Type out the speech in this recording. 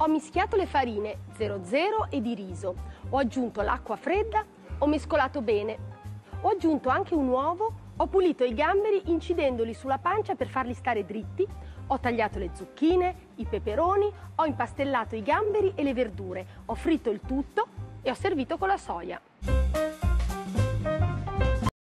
Ho mischiato le farine 00 e di riso, ho aggiunto l'acqua fredda, ho mescolato bene. Ho aggiunto anche un uovo, ho pulito i gamberi incidendoli sulla pancia per farli stare dritti, ho tagliato le zucchine, i peperoni, ho impastellato i gamberi e le verdure, ho fritto il tutto e ho servito con la soia.